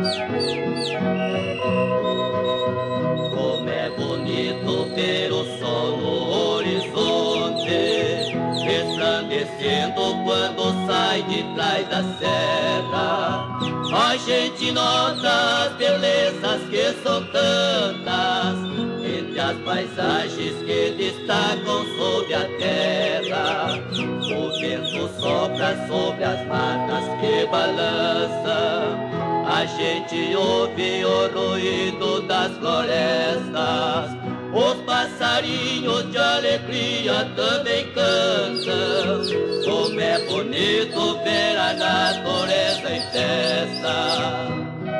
Como é bonito ver o sol no horizonte, resplandecendo quando sai de trás da serra. A gente nota as belezas que são tantas, entre as paisagens que destacam sobre a terra. O vento sopra sobre as matas que balançam, a gente ouve o ruído das florestas. Os passarinhos de alegria também cantam. Como é bonito ver a natureza em festa.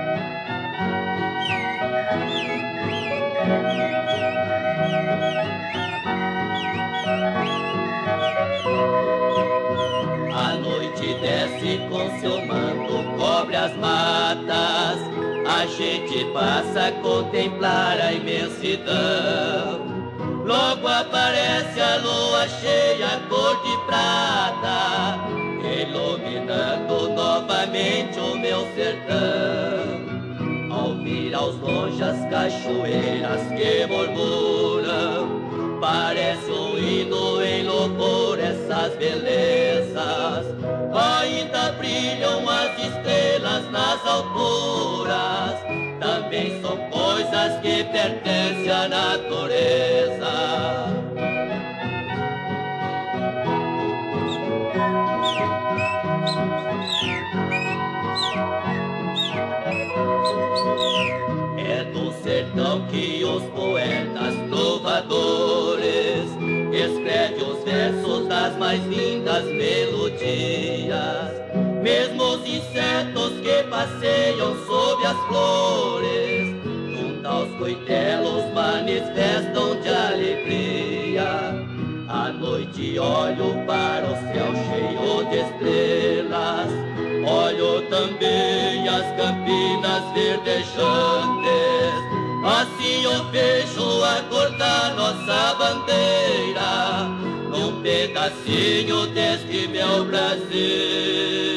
A noite desce com seu manto, cobre as matas. A gente passa a contemplar a imensidão. Logo aparece a lua cheia, cor de prata, iluminando novamente o meu sertão. Ao vir aos longe as cachoeiras que murmuram, parece um hino em louvor essas belezas. Ainda brilham as estrelas nas alturas, também são coisas que pertencem à natureza. É do sertão que os poetas trovadores escrevem os versos das mais lindas melodias. Mesmo os insetos que passeiam sob as flores, junto aos coitelos manifestam de alegria. À noite olho para o céu cheio de estrelas, olho também as campinas verdejantes. Assim eu vejo a cor da nossa bandeira num pedacinho deste meu Brasil.